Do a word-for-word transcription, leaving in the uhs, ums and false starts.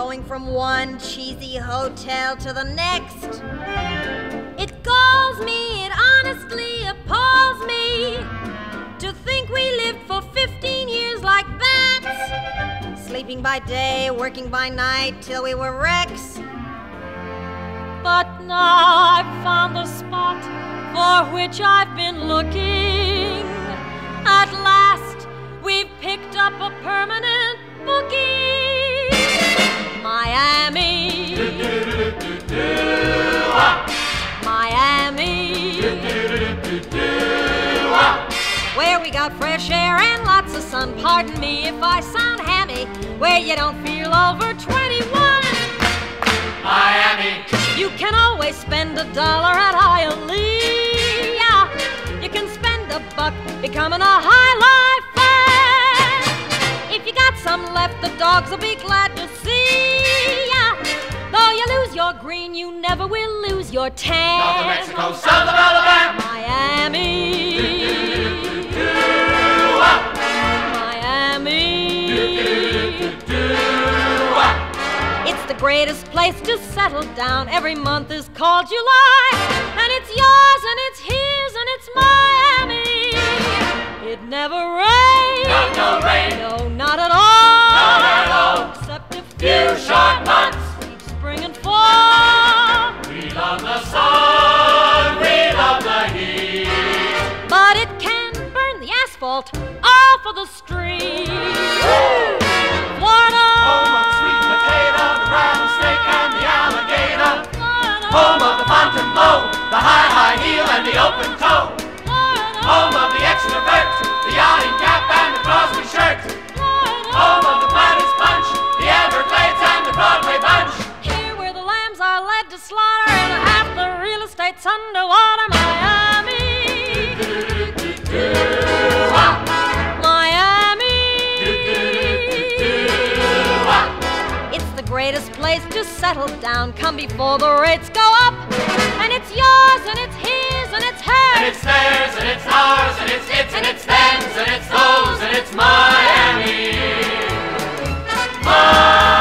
going from one cheesy hotel to the next. It galls me, it honestly appalls me to think we lived for fifteen years like that, sleeping by day, working by night till we were wrecks. But now I've found the spot for which I've been looking. At last, we've picked up a permanent booking. Miami, Miami, where we got fresh air and lots of sun. Pardon me if I sound hammy, where you don't feel over twenty-one. Miami. You can always spend a dollar at Hialeah. You can spend a buck becoming a high life fan. If you got some left, the dogs will be glad to see ya. Though you lose your green, you never will lose your tan. North of Mexico, south of Alabama. Miami. Miami. It's the greatest place to settle down. Every month is called July, and it's yours and it's his and it's Miami. It never rains. Not no rain. No, not at all. Not at all. Except a few, Few short months. each spring and fall. We love the sun, we love the heat. But it can burn the asphalt off of the street. Florida. Home of sweet potato, the rattlesnake and the alligator. Florida. Home of the Fontainebleau, the high, high heel and the open toe. Florida. Home of the extrovert, the yachting cap and the Crosby shirt. Florida. Home of the Platters Punch, the Everglades and the Broadway Bunch. Here where the lambs are led to slaughter and half the real estate's underwater. Miami. Miami. It's the greatest place to settle down. Come before the rates go up. And it's yours and it's his and it's hers. And it's theirs, and it's ours, and it's its, and it's theirs, and it's those, and it's Miami. Miami.